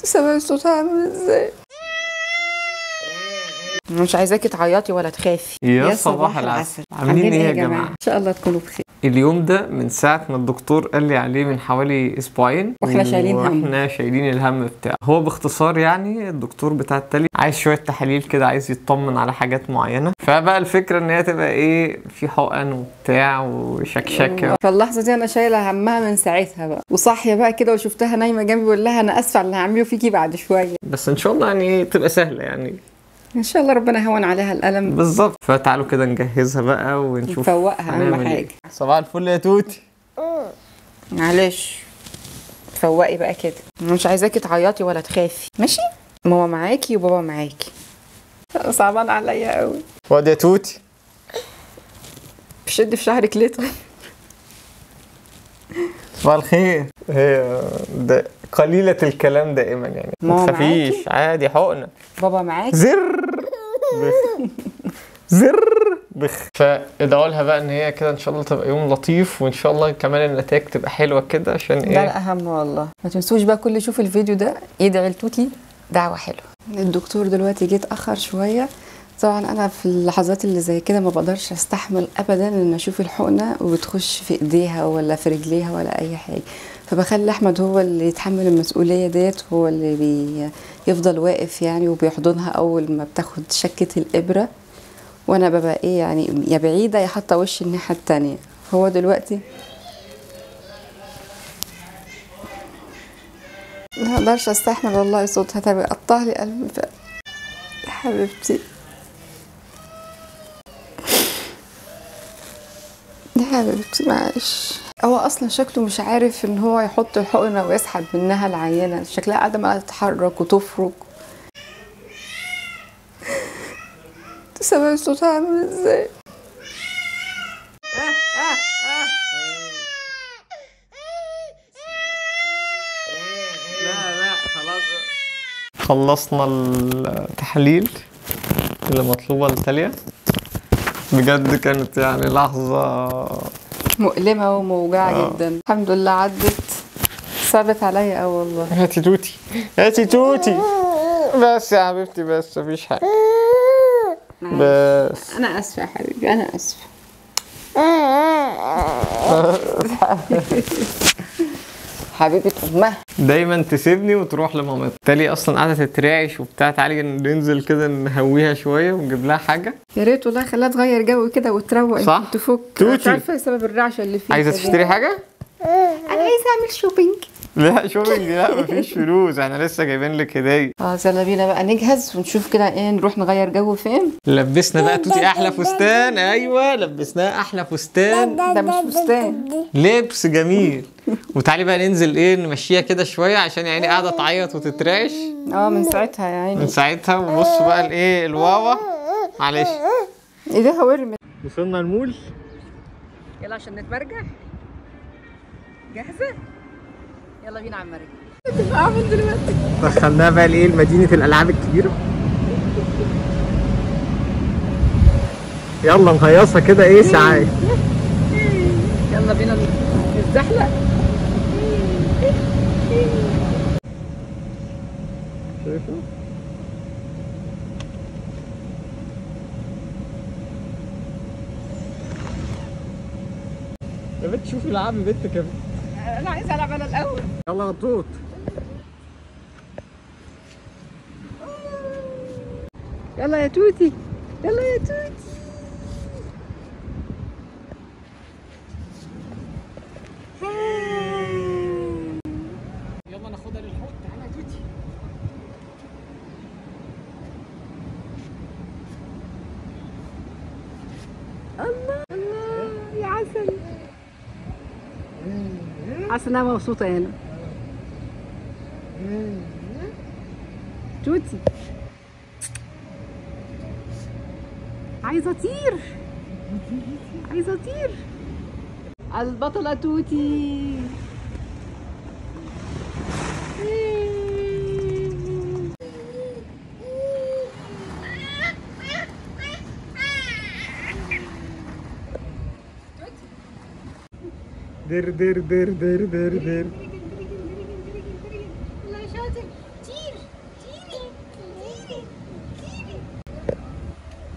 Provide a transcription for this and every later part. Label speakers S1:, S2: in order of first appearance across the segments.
S1: سامعي صوتها عامل ازاي؟ مش عايزاكي تعيطي ولا تخافي.
S2: يا صباح العسل. عاملين ايه يا جماعه؟
S1: ان شاء الله تكونوا بخير.
S2: اليوم ده من ساعه ما الدكتور قال لي عليه من حوالي اسبوعين
S1: واحنا شايلين هم.
S2: واحنا شايلين الهم بتاعه. هو باختصار يعني الدكتور بتاع التالي عايز شويه تحاليل كده، عايز يطمن على حاجات معينه. فبقى الفكره ان هي تبقى ايه، في حقن وبتاع وشكشكه.
S1: فاللحظه دي انا شايله همها من ساعتها بقى، وصاحيه بقى كده وشفتها نايمه جنبي بقول لها انا اسفه على اللي هعمله فيكي بعد شويه،
S2: بس ان شاء الله يعني تبقى سهله يعني.
S1: ان شاء الله ربنا يهون عليها الالم.
S2: بالظبط. فتعالوا كده نجهزها بقى ونشوف
S1: نفوقها اهم حاجه.
S2: صباح الفل يا توتي.
S1: معلش فوقي بقى كده، مش عايزاكي تعيطي ولا تخافي، ماشي؟ ماما معاكي وبابا معاكي. صعبان عليا قوي.
S2: واد يا توتي.
S1: شد في شعرك ليه طيب؟
S2: صباح الخير. هي ده قليلة الكلام دائما يعني، ما تخافيش عادي، حقنة.
S1: بابا معاكي.
S2: زر بخ زر بخ. فادعوا لها بقى ان هي كده ان شاء الله تبقى يوم لطيف، وان شاء الله كمان النتائج تبقى حلوة كده. عشان ايه؟
S1: ده الاهم والله. ما تنسوش بقى كل يشوف الفيديو ده يدعي لتوتي دعوة حلوة. الدكتور دلوقتي جه اتأخر شوية. طبعا انا في اللحظات اللي زي كده ما بقدرش استحمل ابدا ان اشوف الحقنه وبتخش في ايديها ولا في رجليها ولا اي حاجه، فبخلي احمد هو اللي يتحمل المسؤوليه ديت، هو اللي بيفضل واقف يعني وبيحضنها اول ما بتاخد شكه الابره، وانا ببقى ايه يعني يا بعيده يا حاطه وشي الناحيه التانيه. هو دلوقتي ما اقدرش استحمل والله، صوتها تبقى قطع لي قلبي يا حبيبتي يا حبيبتي. معلش، هو اصلا شكله مش عارف ان هو يحط الحقنه ويسحب منها العينه، شكلها قاعده ما تتحرك وتفرك. سامعي صوتها عامل ازاي؟
S2: لا خلاص خلصنا التحاليل اللي مطلوبة لتاليا. بجد كانت يعني لحظة
S1: مؤلمة وموجعة جدا. الحمد لله عدت، صعبت عليا اوي والله.
S2: هاتي توتي هاتي توتي. بس يا حبيبتي بس مفيش حاجة. بس
S1: انا اسفة يا حبيبي، انا اسفة. حبيبة امها
S2: دايما تسيبني وتروح لمامتها. تالي اصلا قاعده تترعش وبتاع. تعالي ننزل كده نهويها شويه ونجيب لها حاجه.
S1: يا ريت والله، خليها تغير جو كده وتروق
S2: صح
S1: تفك.
S2: توتي.
S1: مش عارفه سبب الرعشه اللي فيها.
S2: عايزه تشتري حاجه؟
S1: انا عايزه اعمل شوبينج.
S2: لا شوبينج لا، مفيش فلوس، احنا لسه جايبين لك هديه.
S1: يلا بينا بقى نجهز ونشوف كده ايه، نروح نغير جو فين.
S2: لبسنا بقى توتي احلى فستان. ايوه لبسناها احلى فستان.
S1: ده مش فستان،
S2: لبس جميل. وتعالي بقى ننزل ايه نمشيها كده شويه، عشان يعني قاعده تعيط وتترعش
S1: من ساعتها يا عيني.
S2: من ساعتها. وبصوا بقى الايه الواوا. معلش
S1: ايديها ورمت.
S2: وصلنا المول.
S1: يلا عشان نتمرجح. جاهزه؟ يلا بينا على المرجح. تبقى عامل دلوقتي.
S2: دخلناها بقى لايه مدينه الالعاب الكبيره. يلا نهيصها كده ايه ساعات.
S1: يلا بينا نتزحلق.
S2: شايفه؟ يا بنت شوفي العاب يا بنت كده.
S1: انا عايزه العب انا الاول.
S2: يلا غطوط.
S1: يلا يا توتي، يلا يا توتي.
S2: يلا ناخدها للحوض. تعالى يا توتي.
S1: الله الله يا عسل. حاسه انها مبسوطه هنا. توتي عايزه اطير، عايزه اطير. البطله توتي.
S2: در در در در در در.
S1: والله شاطر.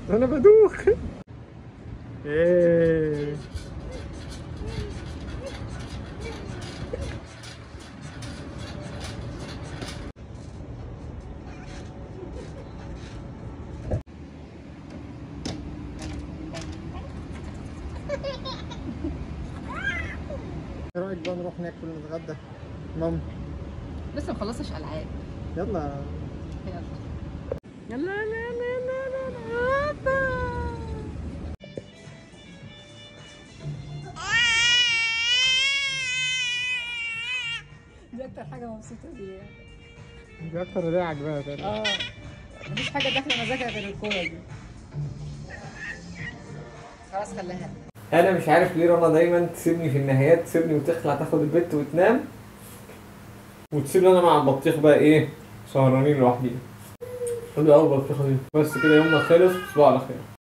S2: انا بدوخ. ايه ايه رايك بقى نروح ناكل نتغدى؟ ماما
S1: لسه ما خلصتش العاب.
S2: يلا
S1: يلا
S2: يلا يلا يلا.
S1: دي اكتر حاجه مبسوطه بيها.
S2: دي اكتر هديه عجباها تقريبا.
S1: مفيش حاجه داخله مزاجها غير الكوره دي. خلاص خليها.
S2: انا مش عارف ليه رنا دايما تسيبني في النهايات، تسيبني وتخلع تاخد البت وتنام، وتسيبني انا مع البطيخ بقى ايه سهرانين لوحدي. حلو قوي البطيخه دي. بس كده يومنا خلص، تصبحوا على خير.